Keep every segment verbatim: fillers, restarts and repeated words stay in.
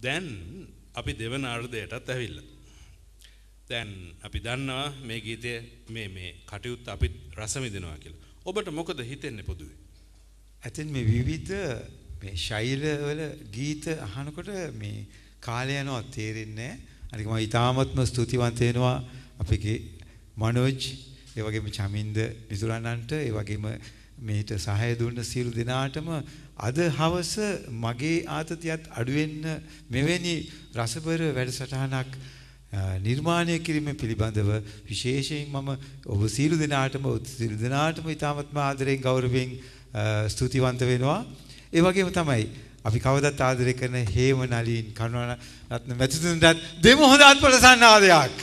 දැන් අපි දෙවන අර්ධයටත් ඇවිල්ලා. දැන් අපි දන්නවා මේ ගීතයේ මේ මේ කටයුත්ත අපි රස විඳිනවා කියලා. ඔබට මොකද හිතෙන්නේ පොදුවේ? ඇතෙන් මේ විවිධ මේ ශෛලවල ගීත අහනකොට මේ කාලය යනවා තේරෙන්නේ නැහැ. අනික මම ඊටාත්ම ස්තුතිවන්ත වෙනවා අපේ මනෝජ්, ඒ වගේම චමින්ද මිතුරන්න්ට, ඒ වගේම මේට සහාය දුන්න සියලු දෙනාටම අද හවස මගේ ආතතියත් අඩු වෙන්න මෙවැනි රසබර වැඩසටහනක් නිර්මාණය කිරීම පිළිබඳව විශේෂයෙන් මම ඔබ සියලු දෙනාටම සියලු දෙනාටම ඊටාත්ම ආදරයෙන් ගෞරවයෙන් ස්තුතිවන්ත වෙනවා. ඒ වගේම තමයි අපි කවදත් ආදරය කරන හේම නලින් කරුණාරත්න මැතිතුමන්ට දෙමු හොඳ අත්පොළ සන්නාදයක්.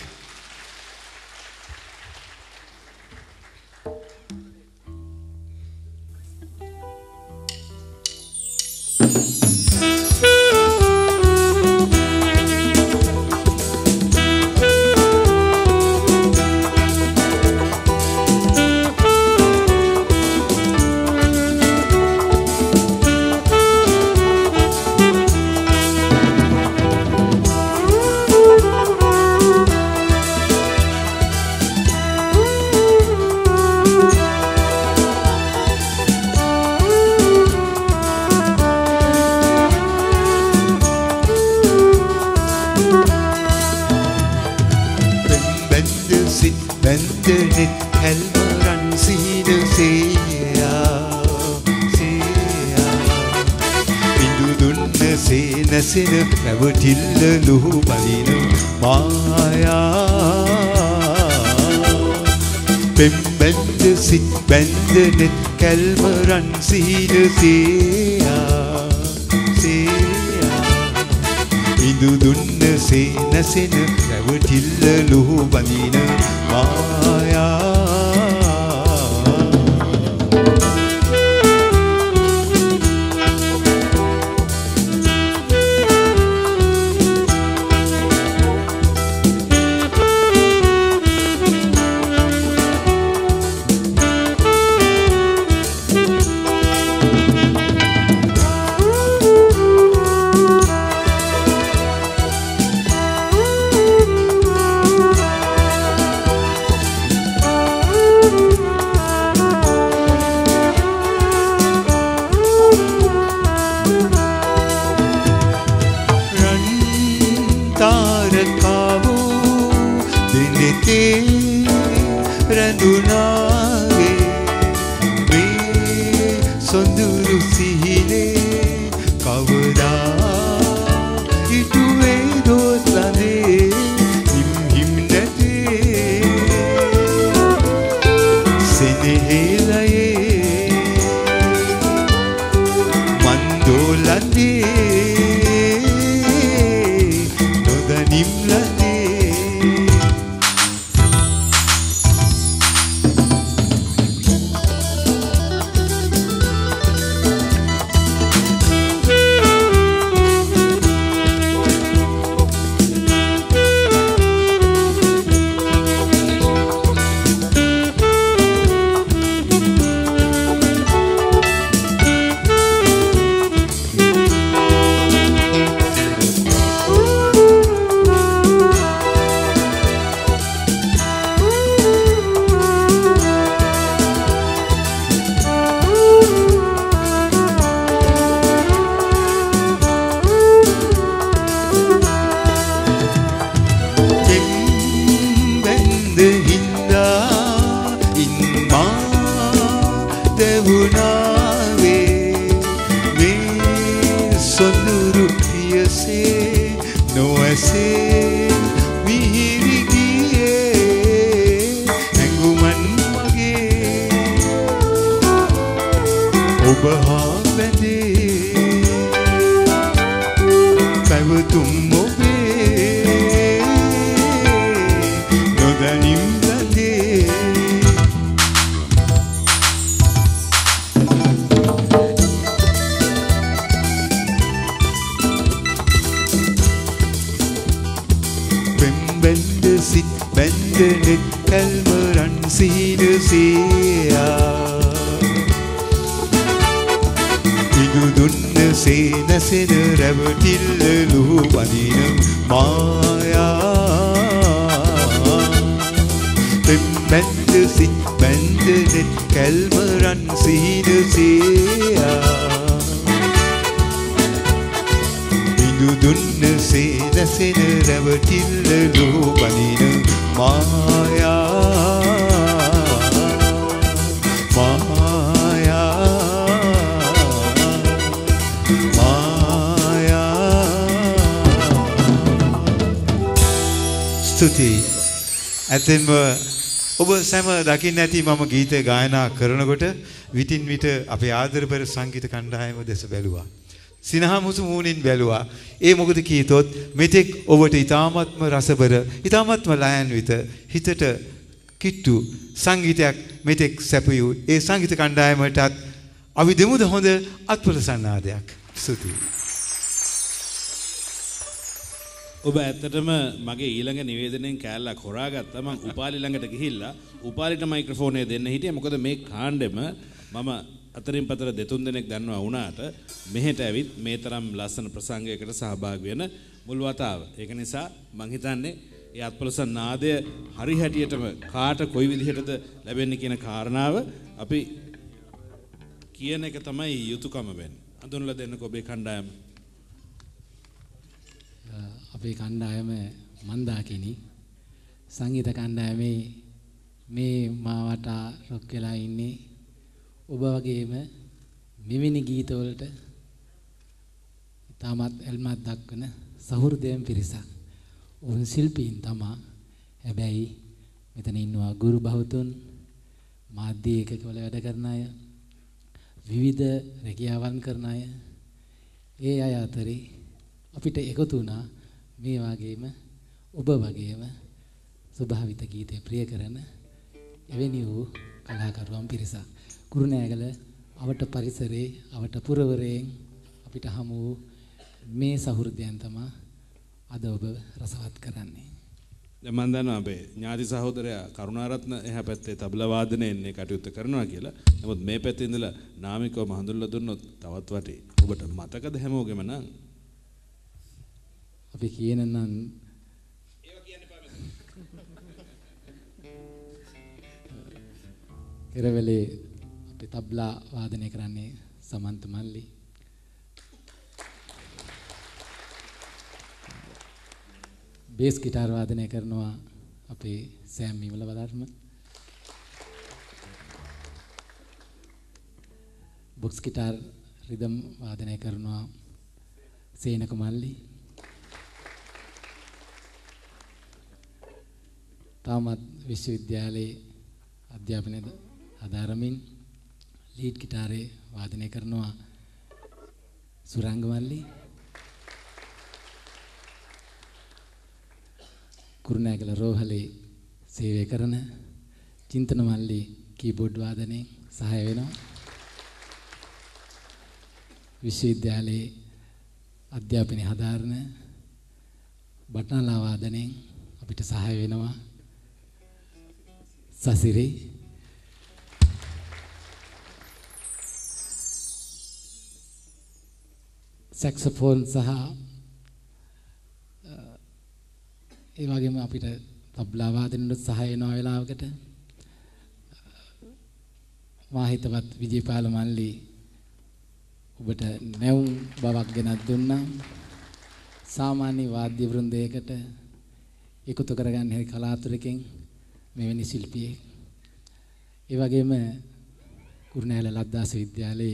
Bendenet kalmaran sida seya seya Indu dunna sena sena ravatilla luhu bandina maya සේනසෙන රැවටිල්ල ලුහු වදින මායා පෙම්බැන්ද සිත් බැන්ද නෙත් කැල්මරන් සීනසේයා බිඳු දුන්න සේනසෙන රැවටිල්ල ලුහු වදින මායා ස්තුතියි. ඇතෙන්ම ඔබ සැම දකින්න ඇති මම ගීත ගායනා කරනකොට විටින් විට අපේ ආදරපර සංගීත කණ්ඩායම දෙස බැලුවා. සිනහමුසු මූණින් බැලුවා. ඒ මොකද කීතොත් මෙතෙක් ඔබට ඊ타මත්ම රසබර, ඊ타මත්ම ලයන්විත හිතට කිට්ටු සංගීතයක් මෙතෙක් සැපයූ ඒ සංගීත කණ්ඩායමටත් අපි දෙමුද හොඳ අත්පොලසන්නාදයක්. ස්තුතියි. ඔබ ඇත්තටම මගේ ඊළඟ නිවේදනයෙන් කෑල්ලක් හොරාගත්තා. මම උපාලි ළඟට ගිහිල්ලා උපාලිට මයික්‍රොෆෝනය දෙන්න හිටියේ. මොකද මේ කාණ්ඩෙම මම අතරින් පතර දෙතුන් දෙනෙක් දන්නවා වුණාට මෙහෙට ඇවිත් මේ තරම් ලස්සන ප්‍රසංගයකට සහභාගී වෙන මුල් වතාව. ඒක නිසා මං හිතන්නේ ඒ අත්පොලසන් නාදය හරි හැටියටම කාට කොයි විදිහටද ලැබෙන්නේ කියන කාරණාව අපි කියන එක තමයි යුතුයකම වෙන්නේ. අඳුනලා දෙන්නකෝ ඔබේ කණ්ඩායම. අපේ කණ්ඩායම මන්දාකිනි සංගීත කණ්ඩායමේ මේ මාවට රොක් වෙලා ඉන්නේ ඔබ වගේම මෙවැනි ගීතවලට තාමත් එල්මත් දක්වන සහෘදයන් පිරිසක්. උන් ශිල්පීන් තමා. හැබැයි මෙතන ඉන්නවා ගුරු බහුතුන්, මාධ්‍ය ඒකකවල වැඩ කරන අය, විවිධ රැකියාවන් කරන අය. ඒ අය අතරේ අපිට එකතු වුණා මේ වගේම ඔබ වගේම ස්වභාවිත ගීතය ප්‍රිය කරන එවැනි වූ කලාකරුවන් පිරිසක්. කුරුණෑගල අවට පරිසරයේ අවට පුරවරයෙන් අපිට හමු වූ මේ සහෘදයන් තමයි අද ඔබ රසවත් කරන්නේ. දැන් මම දන්නවා අපේ ඥාති සහෝදරයා කරුණාරත්න එහා පැත්තේ තබලා වාදනයේ ඉන්නේ කටයුත්ත කරනවා කියලා. නමුත් මේ පැත්තේ ඉඳලා නාමිකවම හඳුන්වලා දුන්නොත් තවත් වටේ. ඔබට මතකද හැමෝගෙම නම්? අපි කියන නම් ඒවා කියන්න එපා මෙතන. කෙරවලේ අපි තබ්ලා වාදනය කරන්නේ සමන්ත මල්ලි. බේස් ගිටාර් වාදනය කරනවා අපේ සෑම් මිවල වලර්ම. බොක්ස් ගිටාර් රිදම් වාදනය කරනවා සේනක මල්ලි. තාමත් විශ්වවිද්‍යාලයේ අධ්‍යාපනය අදාරමින් ලීඩ් ගිටාරේ වාදනය කරනවා සුරංග මල්ලි. කුරුණෑගල රෝහලේ සේවය කරන චින්තන මල්ලි කීබෝඩ් වාදනයෙන් සහාය වෙනවා. විශ්වවිද්‍යාලයේ අධ්‍යාපනය හදාරන බටනලා වාදනයෙන් අපිට සහාය වෙනවා සසිරි. සැක්සොෆෝන් සහ ඒ වගේම අපිට තබ්ලා වාදනෙට සහාය වෙනවා වෙලාවකට. මා හිතවත් විජේපාල මල්ලි ඔබට නැවුම් බවක් ගෙනත් දුන්නා. සාමාන්‍ය වාද්‍ය වෘන්දයකට එකතු කරගන්න හැකි කලාතුරකින් මෙවැනි ශිල්පියෙක්. ඒ වගේම කුරුණෑගල ලද්දාස විද්‍යාලයේ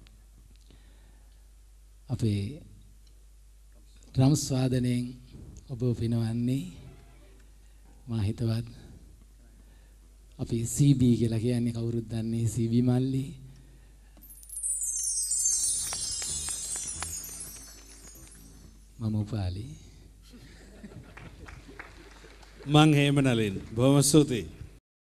අපේ ඩ්‍රම්ස් වාදනයෙන් ඔබ පිනවන්නේ මා හිතවත් අපි සී බී කියලා කියන්නේ කවුරුත් දන්නේ සී බී මල්ලි. මම උපාලි. මං හේමනලින් බොහොම ස්තුතියි.